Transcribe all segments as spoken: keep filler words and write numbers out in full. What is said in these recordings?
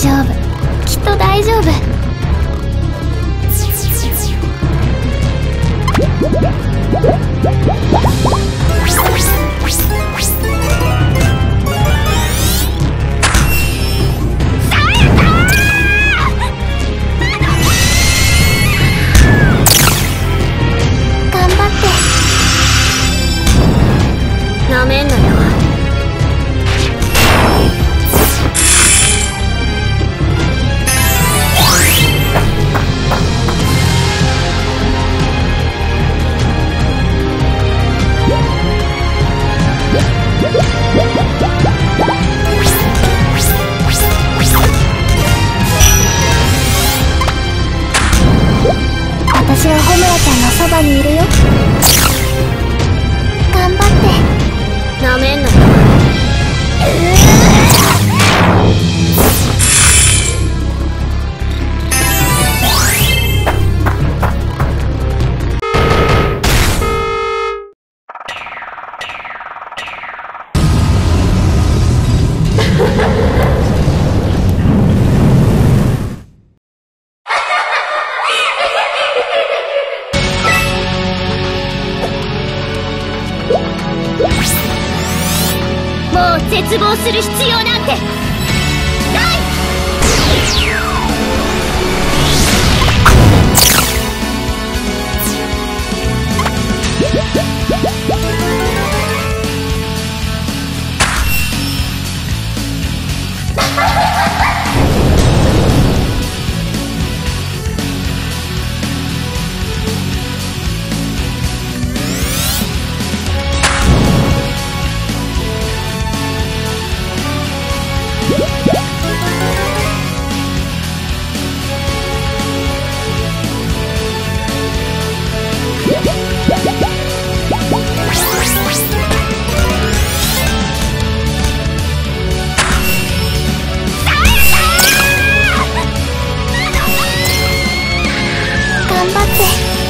丈夫、きっと大丈夫。頑張って。なめんなよ。私はホムラちゃんのそばにいるよ。頑張って。なめんなよ。もう絶望する必要なんてない。頑張って。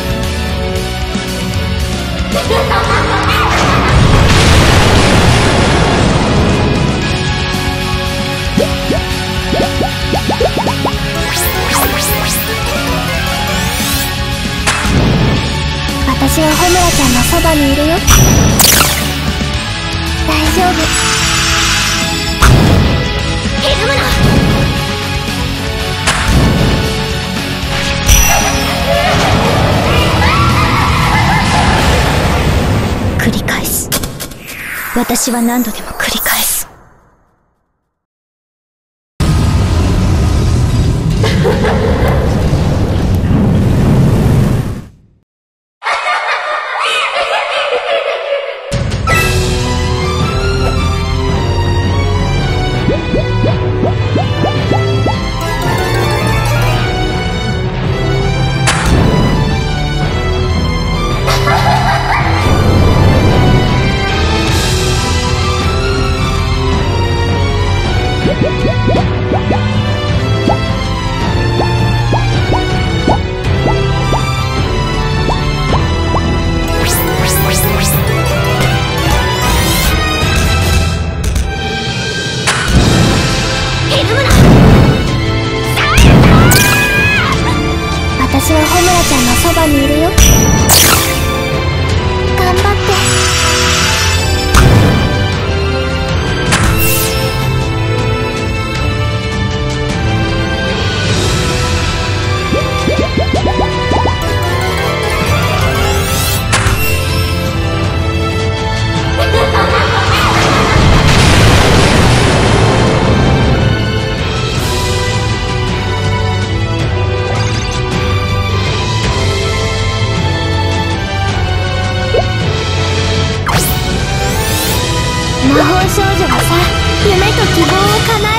私はホムラちゃんのそばにいるよ。大丈夫。ひるむな。繰り返す。私は何度でも繰り返す。私はホムラちゃんのそばにいるよ。頑張って。魔法少女がさ、夢と希望を叶え